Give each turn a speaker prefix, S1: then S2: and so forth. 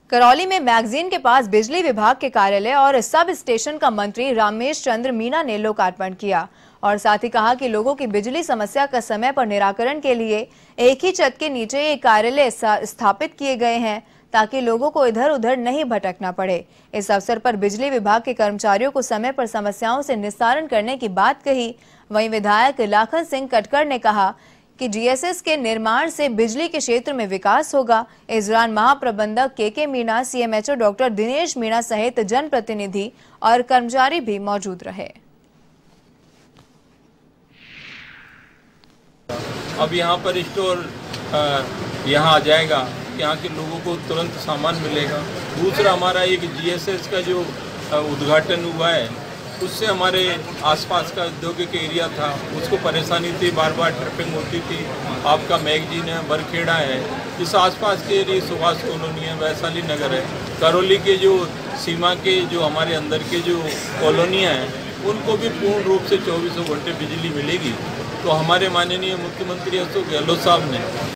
S1: करौली में मैगजीन के पास बिजली विभाग के कार्यालय और सब स्टेशन का मंत्री रामेश चंद्र मीना ने लोकार्पण किया और साथ ही कहा कि लोगों की बिजली समस्या का समय पर निराकरण के लिए एक ही छत के नीचे ये कार्यालय स्थापित किए गए हैं ताकि लोगों को इधर उधर नहीं भटकना पड़े। इस अवसर पर बिजली विभाग के कर्मचारियों को समय पर समस्याओं से निस्तारण करने की बात कही। वहीं विधायक लाखन सिंह कटकर ने कहा कि जीएसएस के निर्माण से बिजली के क्षेत्र में विकास होगा। इस दौरान महाप्रबंधक के मीणा, सीएमएचओ डॉक्टर दिनेश मीणा सहित जनप्रतिनिधि और कर्मचारी भी मौजूद रहे।
S2: अब यहाँ पर स्टोर यहाँ आ जाएगा, यहाँ के लोगों को तुरंत सामान मिलेगा। दूसरा, हमारा एक जीएसएस का जो उद्घाटन हुआ है उससे हमारे आसपास का औद्योगिक एरिया था उसको परेशानी थी, बार बार ट्रिपिंग होती थी। आपका मैगजीन है, बरखेड़ा है, इस आसपास के एरिया सुभाष कॉलोनी है, वैशाली नगर है, करौली के जो सीमा के जो हमारे अंदर के जो कॉलोनियाँ हैं उनको भी पूर्ण रूप से 24 घंटे बिजली मिलेगी। तो हमारे माननीय मुख्यमंत्री अशोक गहलोत साहब ने